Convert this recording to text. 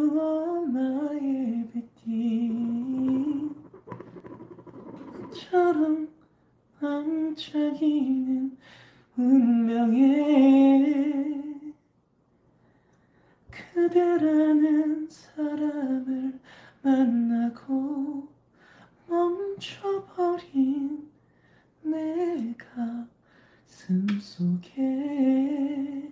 are my everything. 처럼 반짝이는 운명에 그대라는 사람을 만나고 멈춰버린 내 가슴 속에